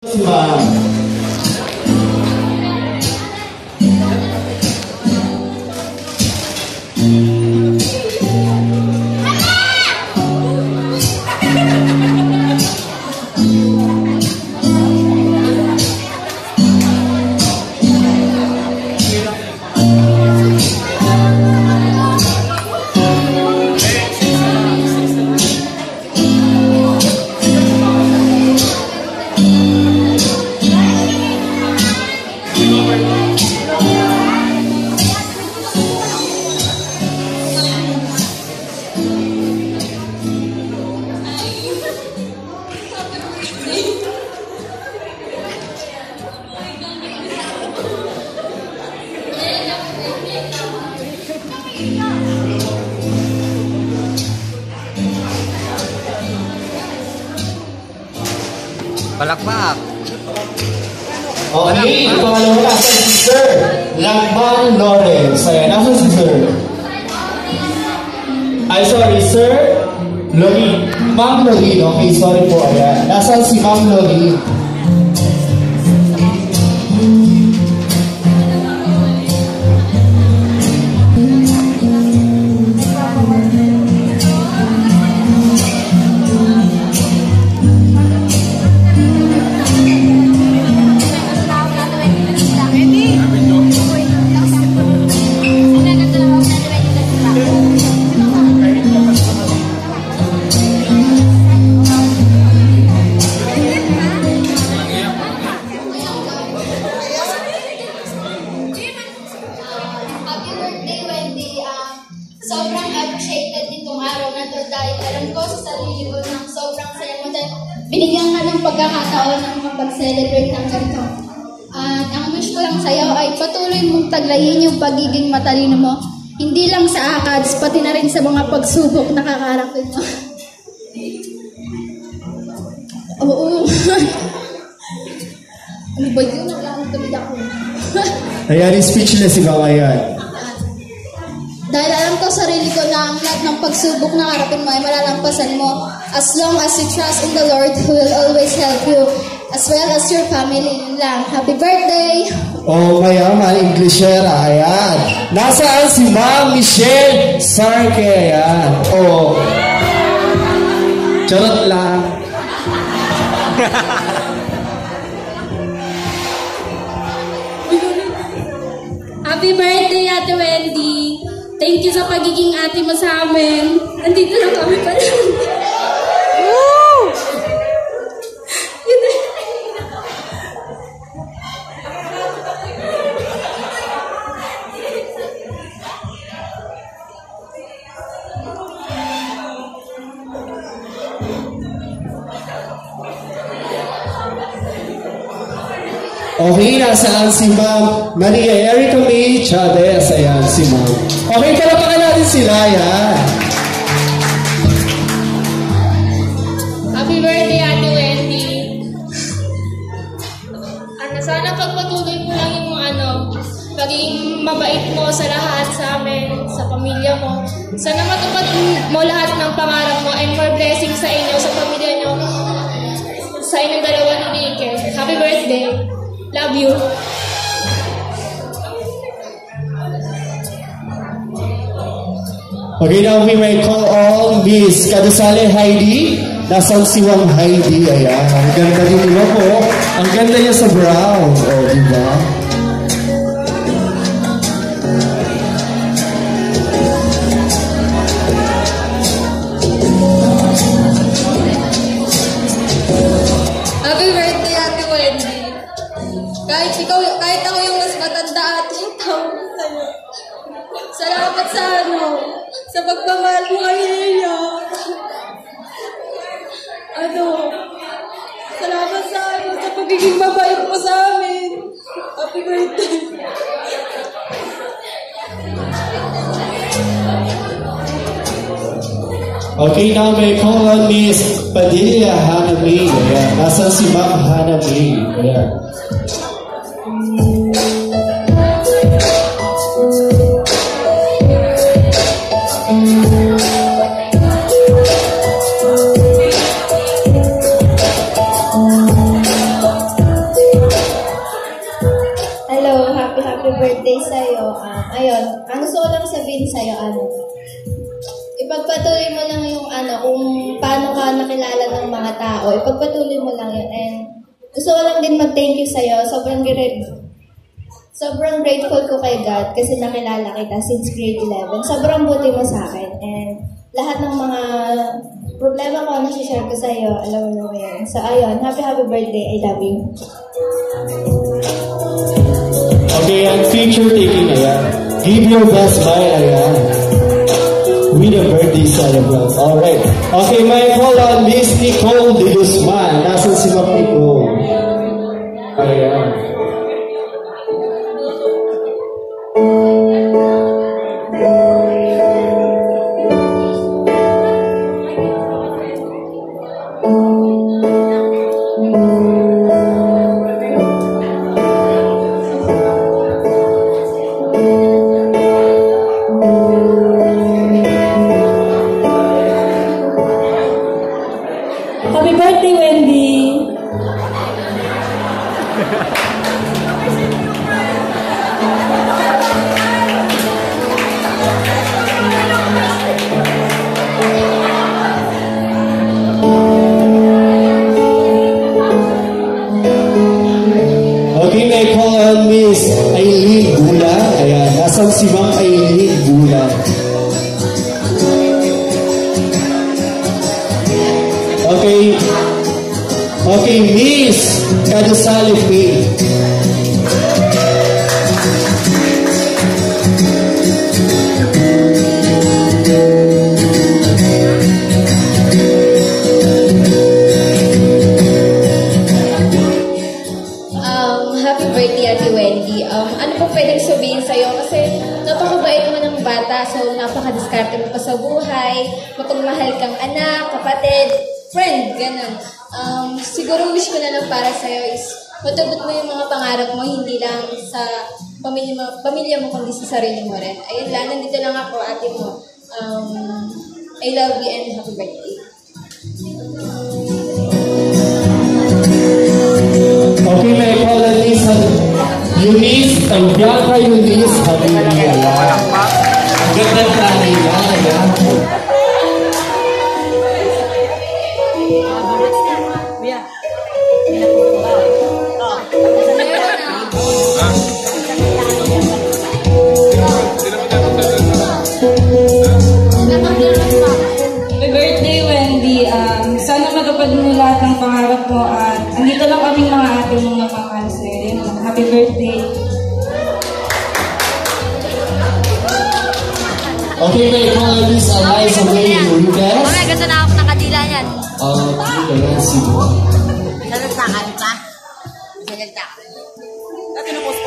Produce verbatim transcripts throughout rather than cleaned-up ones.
Palakpak. Okay, pangalawa na si Sir Lagman Lawrence. Ayan, nasa si Sir? Ay, sorry, Sir Lori. Ma'am Lori. Okay, sorry po. Ayan, nasa si Ma'am Lori? Sobrang appreciated ditong araw na to dahil alam ko sa sarili ko na sobrang saya mo dahil binigyan ka ng pagkakataon na makapag-celebrate ng ganito. At ang wish ko lang sa'yo ay patuloy mong taglayin yung pagiging matalino mo. Hindi lang sa ACADS, pati na rin sa mga pagsubok na kakaharapin mo. Oo. Ano ba yun? Naglalang tuloy ako. Ayan, speechless ikaw ngayon. Dahil alam ko sarili ko na ang lahat ng pagsubok na harapin mo ay malalampasan mo as long as you trust in the Lord who will always help you as well as your family. Yun lang. Happy birthday! Oh, mayaman, Englishera. Ayan. Nasaan si Ma'am Michelle Sarke? Ayan. Oh. Charot lang. Happy birthday, Ate Wendy! Thank you sa pagiging ate mo sa amin. Nandito lang kami pala. Woo! Okay, nasaan si Ma'am Maria Erica May Chavez? Ayan, si Ma'am. Okay, palapakan natin sila. Ayan. Happy birthday, Ate Wendy. Ano, sana pagpatuloy mo lang yung ano, pagiging mabait mo sa lahat sa amin, sa pamilya mo. Sana matupad mo lahat ng pangarap mo and more blessings sa inyo, sa pamilya nyo, sa inyong dalawa ni Nickel. Happy birthday. Love you. Okay, now we may call on Miss Kadusale Heidi. Nasaan si Wang Heidi? Ayan. Ang ganda din mo po. Ang ganda niya sa brown. O, oh, diba? Happy birthday, Ate Wendy. Kahit ikaw, kahit ako yung mas matanda at yung tawag sa'yo. Salamat sa ano, sa pagmamahal mo kay Leia. Ano, salamat sa ano, sa pagiging mabait mo sa amin. Happy birthday. Okay, now may call on Miss Padilla Hannah May. Ayan. Nasaan si Ma'am Hannah May? Ayan. birthday sa'yo. Um, ayun, ang gusto ko lang sabihin sa'yo, ano, ipagpatuloy mo lang yung ano, kung paano ka nakilala ng mga tao, ipagpatuloy mo lang yun. And gusto ko lang din mag-thank you sa'yo. Sobrang grateful. Sobrang grateful ko kay God kasi nakilala kita since grade eleven. Sobrang buti mo sa akin. And lahat ng mga problema ko na share ko sa'yo, alam mo yun. So ayun, happy happy birthday. I love you. Okay, and feature taking, ayan. Give your best smile, ayan. With a birthday celebrant. Alright. Okay, may call on Miss Nicole de Guzman. Nasaan si Ma'am Nicole? Ayan. Happy birthday, Wendy! Okay, may call on Miss Aileen Bula. Ayan, nasaan si Ma'am Aileen Bula? Okay. Okay, Miss Kadusali Pay. Um, happy birthday, Ate Wendy. Um, ano po pwedeng sabihin sa'yo? Kasi napakabait mo ng bata, so napakadiskarte mo pa sa buhay, mapagmahal kang anak, kapatid, friend, ganun. Um, siguro wish ko na lang para sa'yo is matubot mo yung mga pangarap mo, hindi lang sa pamilya mo, pamilya mo kundi sa sarili mo rin. Ayun lang, nandito lang ako, ate mo. Um, I love you and happy birthday. Okay, may call on Miss Eunice. Tagyaka Eunice. Hallelujah. Ganda ka nila. Ayan. Happy birthday, Wendy. Um, sana matupad mo lahat ng pangarap mo at andito lang kaming mga ate mong napamahal sa'yo. Yun lang. Happy birthday. Okay, may call on Miss Eliza May Ruiz. Mamaya, ganda na ako nakadila yan. Uh, Ayan, sige. Salita ka, di ba? Salita ka. Dati na post ko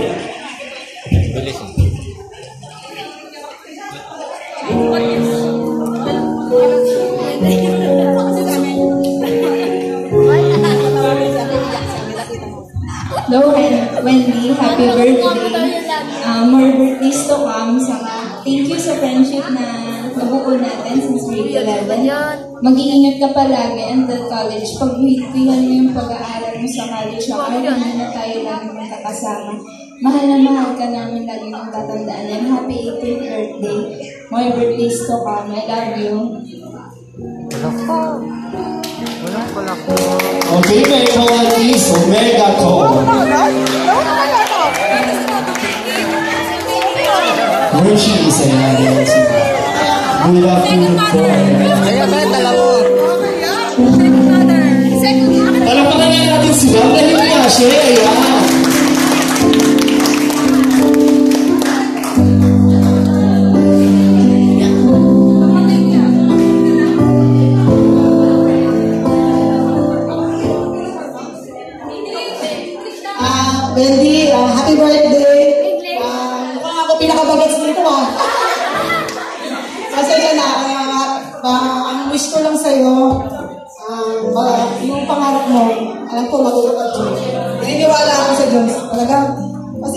Hello, Wendy. Happy birthday. Uh, more birthdays to come. Saka, thank you sa friendship na nabuo natin since grade eleven. Mag-iingat ka palagi until college. Pag-uwihan mo yung pag-aaral mo sa college, saka hindi na tayo lagi magkakasama. Mahal na mahal ka namin, lagi mong tatandaan yan. Happy eighteenth birthday. More birthdays to come. I love you. Okay, may call on Miss Omega Call. Where she is, ayan. Good afternoon po. Kaya ba, dalawa? Alam pa nga natin si Ma'am dahil niya siya, ayan. Wendy, uh, happy birthday. Uh, mukhang ako pinakabagets dito ah. Kasi yan ah, uh, uh, ang wish ko lang sa'yo, uh, uh, yung pangarap mo, alam ko matutupad mo. Naniniwala ako sa Diyos. Talaga, kasi,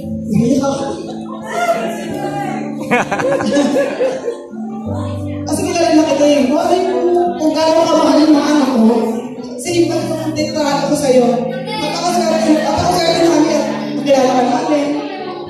kasi kilala na kita eh. Kung ano yung, kung gano'n ka mahalin mga anak mo, kasi yung pagkakas ko sa'yo, Napakaswerte napakaswerte namin at makilala ka namin.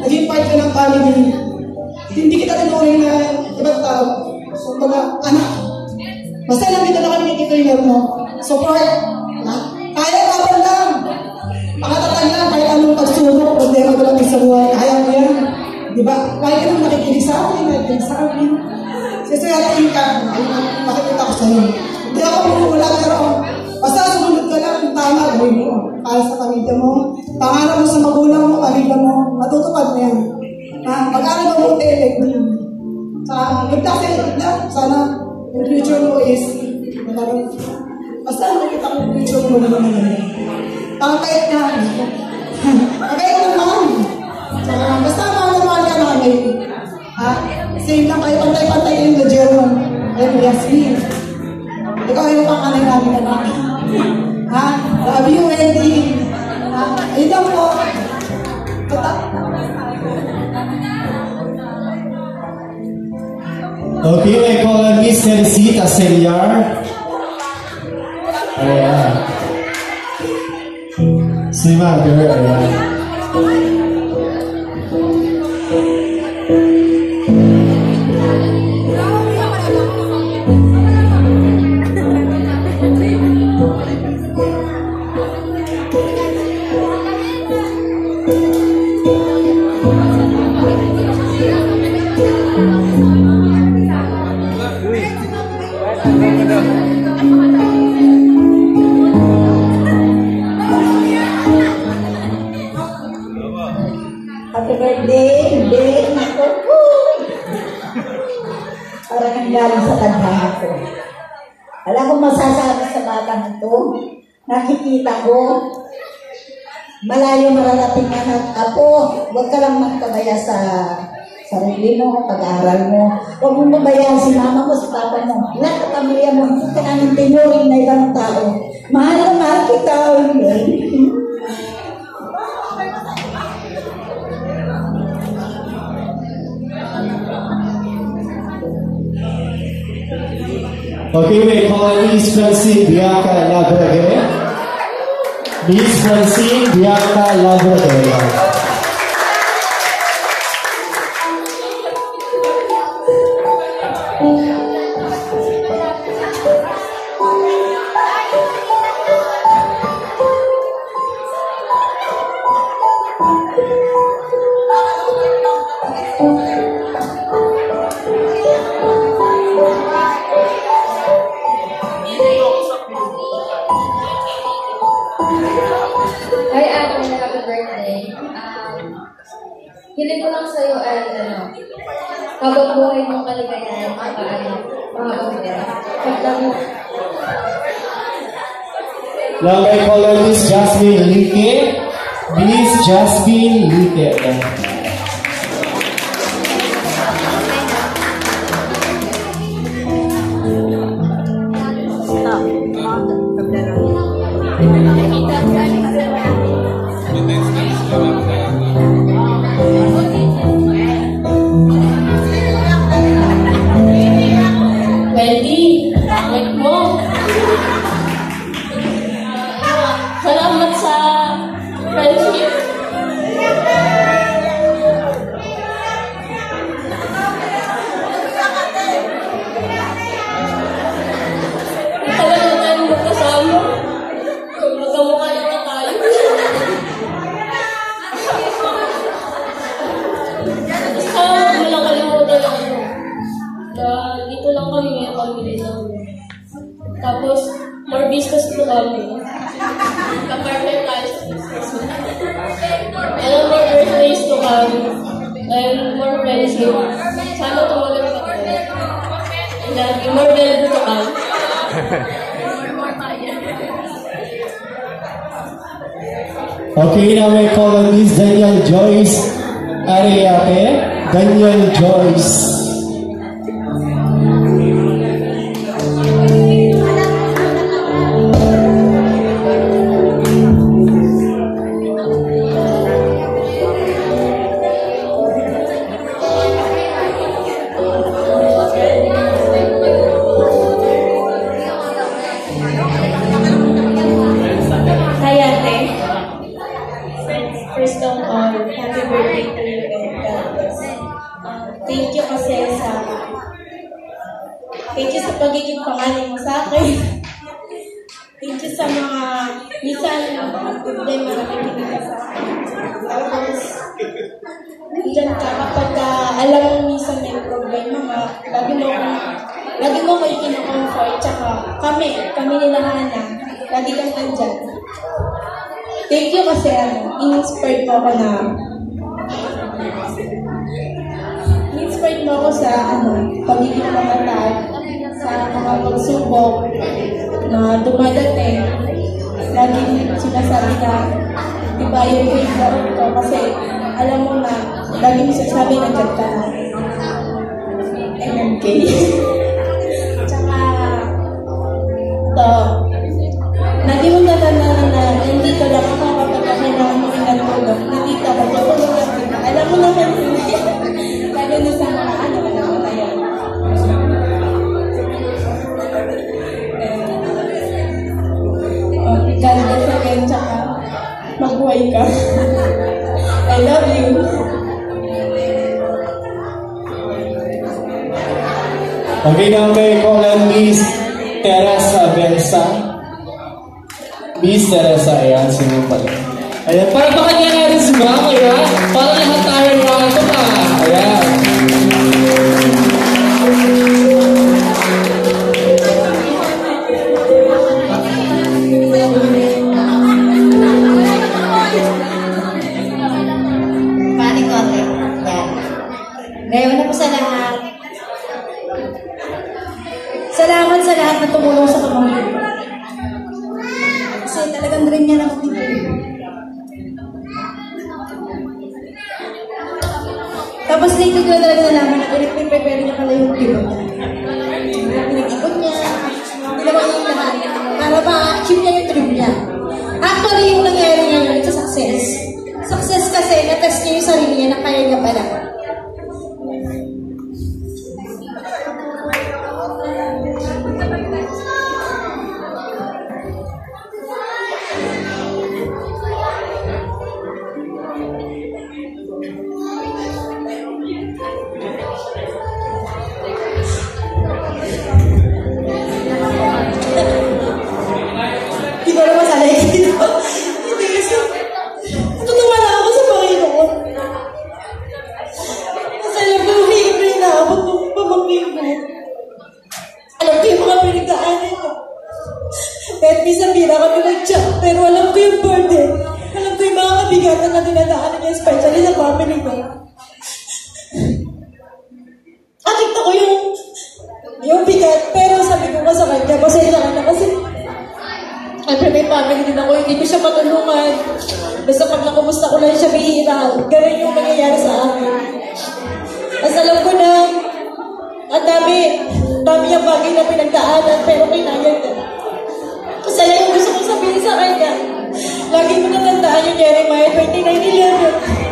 Daddy, hindi kita tinuring na ibang tao. So, mga anak. Basta lang kita na kami kikitrainer mo. Support. Ha? Kaya ka pa lang. Pakatatag lang kahit anong pagsubok, problema ko lang sa buhay. Kaya mo yan. Di ba? Kaya ka naman nakikinig sa akin, nakikinig sa akin. Sisiratin ka. Makikita ko sa'yo. Hindi ako mumula, pero basta sumunod ka lang, tama, gawin mo. Para sa pamilya mo, pangarap mo sa magulang mo, pamilya mo, matutupad mo yan. Ha? Pag-aral mo mabuti, like mo yun. Sa good luck sa'yo, good luck. Sana yung future mo is, basta nakikita ko yung future mo na naman. Pangkait ka. Pangkait ka naman. Basta mahal-mahal ka na kami. Ha? Same lang kayo, pantay-pantay yung the German. Ayun, Yasmin. Ikaw yung panganay namin na namin. Ha? Love you, Wendy. Ha? Ayun lang po. Okay, I call on Miss Teresita Seliar. Ayan. Si Mother, ayan. Happy birthday, Dave. Parang ang galing sa tandaan ko. Alam ko masasabi sa batang ito, nakikita ko, malayo mararating anak. Ako, huwag ka lang magpabaya sa sarili mo, pag-aaral mo. Huwag mong mabayaan si mama mo, si papa mo. Lahat ng pamilya mo, hindi ka namin tinuring na ibang tao. Mahal na mahal kita. Okay, we call Miss Francine Bianca Labrador. Miss Francine Bianca Labrador. Hi, Ate. Happy birthday. Um, hiling ko lang sa'yo ay, ano, habang buhay mong kaligayahan, mga ano, mga pagkaya. Paglang mo. Now I call on Miss Jasmine Lique. Miss Jasmine Lique. Wendy, bakit mo? Salamat sa friendship. Tagal na tayong magkasama. Magkamukha na nga tayo. Basta walang kalimutan lang ano. Na dito lang kami ngayon pamilya namin. Tapos, more business po kami. Ka-partner tayo sa business. And more birthdays to come. And more friendship. Sana tumagal pa tayo. And uh, more velvet to come. Okay, now I call on Miss Daniel Joyce Ariate. Daniel Joyce. Hi, Ate. First of all, happy birthday to you and God bless. sa pagiging panganay mo sa akin. Thank you sa mga minsan mga problema na nakikinig sa akin. Tapos, dyan ka kapag uh, alam mo minsan may problema ka, lagi mo lagi mo ko ikinocomfort, tsaka kami, kami nila Hana, lagi kang nandyan. Thank you kasi ano, in-inspired mo ako na in-inspired mo ako sa ano, pagiging mamatag, sa mga pagsubok na dumadating. Lagi sinasabi na ibayo ko yung loob ko kasi alam mo na lagi mo sinasabi na dyan ka na M M K. Tsaka ito, lagi mo natandaan na nandito lang ako kapag kailangan mo pinatulog. Nandito ako, tutulog lang kita. Alam mo naman, lalo na sa mga ano, alam mo na yan. God bless again, tsaka magbuhay ka. I love you. Okay, now may call on Miss Teresa Bensa. Miss Teresa, ayan, sino pala? Ayan, para baka niya natin si Ma'am, ayan. Para lahat tayo mga ito pa. Ayan. Paano konti? Yan. Ngayon na po sa lahat. Salamat sa lahat na tumulong sa pamilya. Kasi talagang rin niya ako dito. Tapos dito ko talaga nalaman na pinag-prepare niya pala yung tiro niya. Pinag-ikot niya. Ginawa niya yung lahat. Para ma-achieve niya yung dream niya. Actually, yung nangyari niya yun, ito success. Success kasi, na-test niya yung sarili niya na kaya niya pala. Hindi ko naman sana ikita. Hindi kasi, natutuwa lang ako sa Panginoon. Kasi alam ko, hihip rin naabot ng pamangkin mo. Alam ko yung mga pinagdaanan ko. Kahit minsan bira kami nag-chat, pero alam ko yung burden. Alam ko yung mga kabigatan na dinadaanan niya, especially sa family ko. Nakita ko yung yung bigat, pero sabi ko nga sa kanya, pasensya ka na kasi siyempre may family din ako, hindi ko siya matulungan. Basta pag nakumusta ko lang siya, bihira. Ganun yung nangyayari sa akin. As alam ko na, ang dami, dami yung bagay na pinagdaanan, pero kinayag na. Kasi alam yung gusto kong sabihin sa kanya, lagi mo natandaan yung Jeremiah twenty-nine eleven.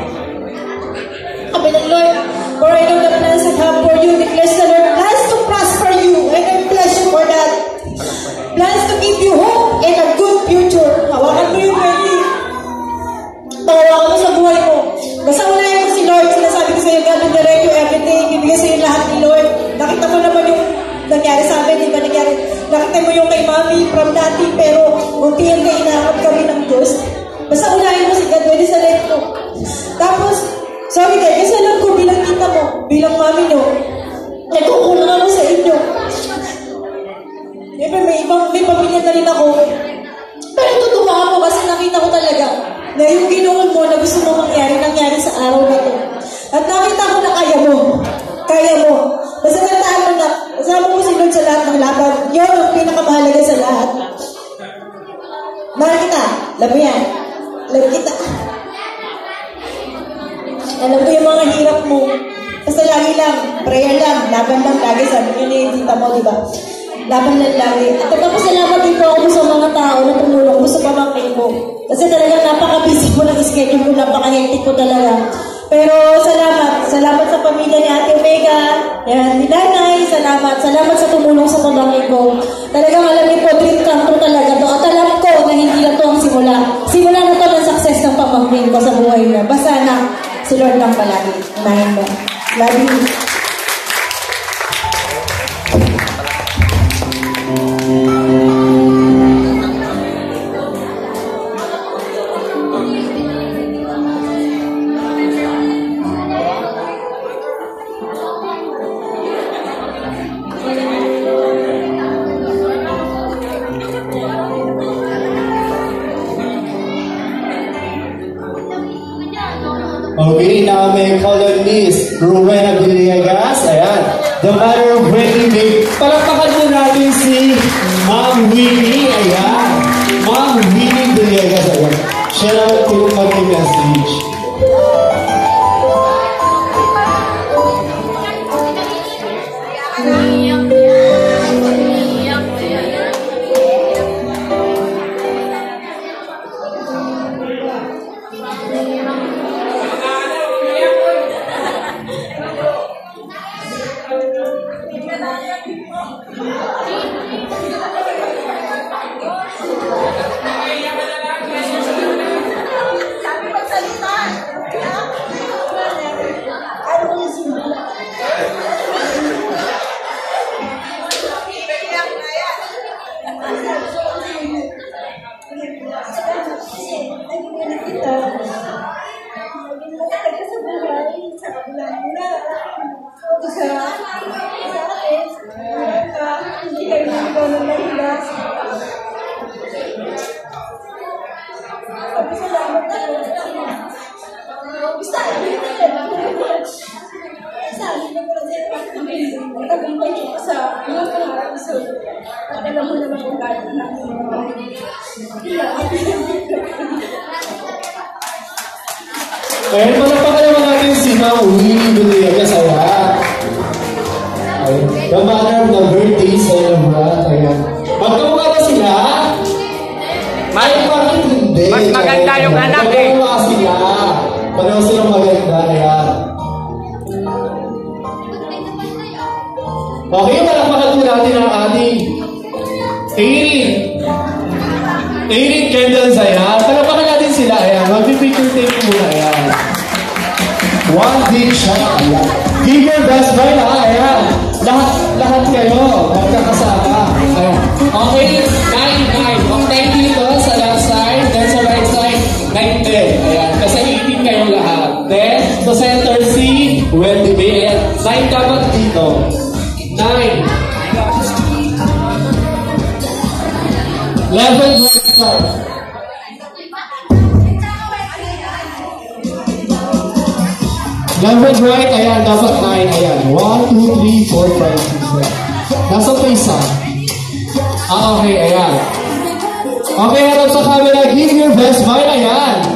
Sabi ng Lord, for I know the plans I have for you, declares the Lord, plans to prosper you, and I bless you for that. Plans to give you hope and a good future. Hawakan mo yung twenty. Tawakan mo sa buhay mo. Basta unahin mo si Lord, sinasabi ko sa'yo, God will direct you everything, bibigay sa'yo lahat ni Lord. Nakita mo naman yung nangyari sa amin, di ba nangyari? Nakita mo yung kay Mami from dati, pero unti-unti inaakot kami ng Diyos. Basta unahin mo si God, pwede sa life mo. Tapos, sorry guys, kasi alam ko bilang kita mo, bilang Mami nyo, nagkukulang ako sa inyo. Siyempre, may ibang, may pamilya na rin ako. Pero tutuwa ako kasi nakita ko talaga na yung ginoon mo na gusto mo mangyari, nangyari sa araw na ito. At nakita ko na kaya mo. Kaya mo. Basta nataan mo na, kasama mo si Lord sa lahat ng laban. Yun ang pinakamahalaga sa lahat. Mahal kita. Alam mo yan. Alam kita. Alam ko yung mga hirap mo. Basta lagi lang, prayer lang, laban lang lagi. Sabi nyo ni tita mo, di ba? Laban lang lagi. At nagpapasalamat din po ako sa mga tao na tumulong mo sa pamangkin ko. Kasi talagang napaka-busy ko ng schedule ko, napaka-hectic ko talaga. Pero salamat. Salamat sa pamilya ni Ate Omega, yan, ni Nanay, salamat. Salamat sa tumulong sa pamangkin ko. Talagang alam niyo po, dream come true talaga to. At alam ko na hindi na to ang simula. Simula na to ng success ng pamangkin ko sa buhay niya. Basta na, si Lord lang palagi. Unahin mo. Love you. Okay, now may call on Miss Rowena Villegas. Ayan. The mother of Wendy May. Palakpakan mo natin si Ma'am Winnie. Ayan. Ma'am Winnie Villegas. Ayan. Siya naman po mag-message. Ayan, palapakan naman natin si Ma'am Winnie Villegas. Ayan. The mother of the birthday celebrant. Ayan. Magkamukha ba sila? Ay, bakit hindi? Mas maganda yung anak eh. Magkamukha sila. Pareho silang maganda. Ayan. Okay, palapakan po natin ang ating Erin. Erin Kendalls. Ayan. Palapakan natin sila. Ayan. Mag-picture tape muna. Ayan. One big shot. Ayan. Give your best smile, ha? Ayan. Lahat, lahat kayo. Magkakasama. Ayan. Okay. Nine, nine. Nine dito sa left side. Then sa right side, nine, ten. Ayan. Kasi eighteen kayo lahat. Then, sa center C, Wendy May. Ayan. Nine dapat dito. Nine. Level right side. Level right, ayan, dapat nine, ayan. one, two, three, four, five, six, seven. Nasa pa isa. Ah, okay, ayan. Okay, harap sa camera, give your best smile, ayan.